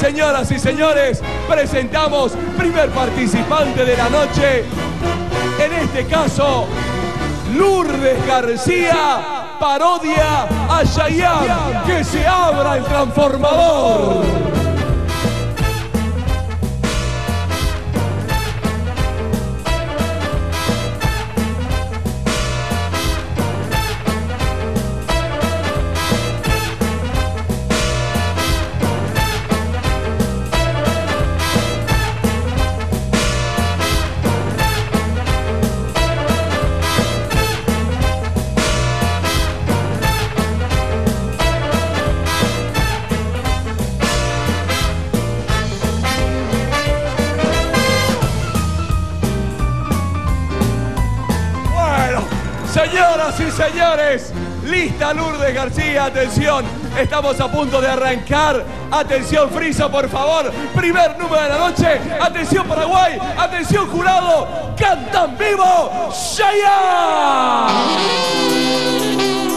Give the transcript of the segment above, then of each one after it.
Señoras y señores, presentamos primer participante de la noche. En este caso, Lourdes García parodia a Chayanne. ¡Que se abra el transformador! Señoras y señores, lista Lourdes García, atención, estamos a punto de arrancar. Atención Friso, por favor, primer número de la noche. Atención Paraguay, atención jurado, cantan vivo Chayanne.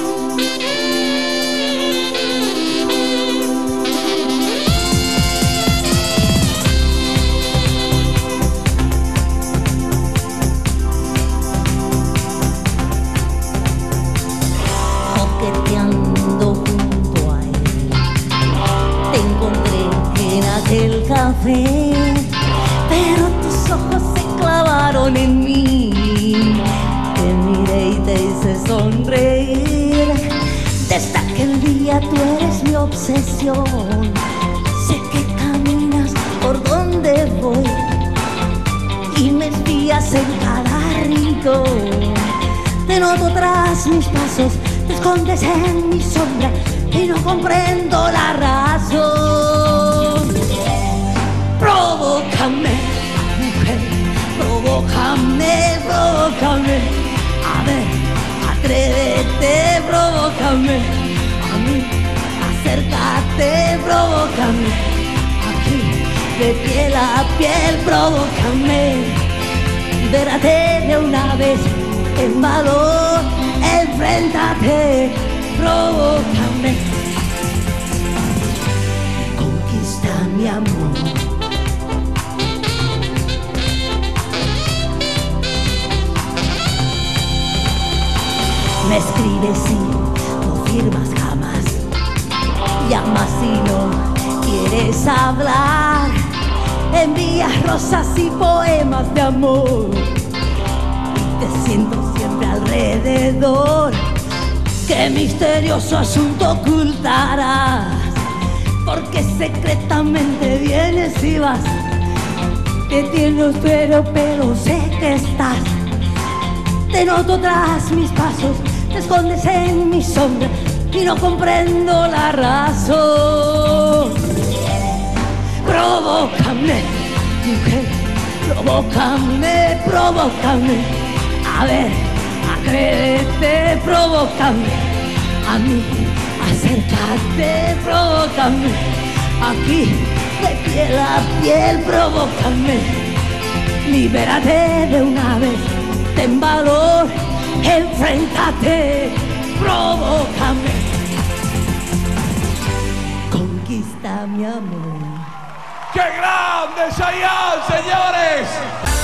El café, pero tus ojos se clavaron en mí. Te miré y te hice sonreír. Desde aquel día tú eres mi obsesión. Sé que caminas por donde voy y me espías en cada rincón. Te noto tras mis pasos, te escondes en mi sombra y no comprendo la razón. Provócame, mujer, provócame, provócame. A ver, atrévete, provócame. A mí, acércate, provócame. Aquí, de piel a piel, provócame. Libérate de una vez, en valor, enfréntate, provócame. Conquista mi amor. Me escribes y no firmas jamás. Llamas y no quieres hablar. Envías rosas y poemas de amor. Y te siento siempre alrededor. ¿Qué misterioso asunto ocultarás? Porque secretamente vienes y vas. Te tienes pero sé que estás. Te noto tras mis pasos, te escondes en mi sombra y no comprendo la razón. Provócame, mujer, provócame, provócame. A ver, atrévete, provócame. A mí, acércate, provócame. Aquí, de piel a piel, provócame. Libérate de una vez. Ten valor, enfréntate, provócame. Conquista mi amor. ¡Qué grande Chayanne, señores!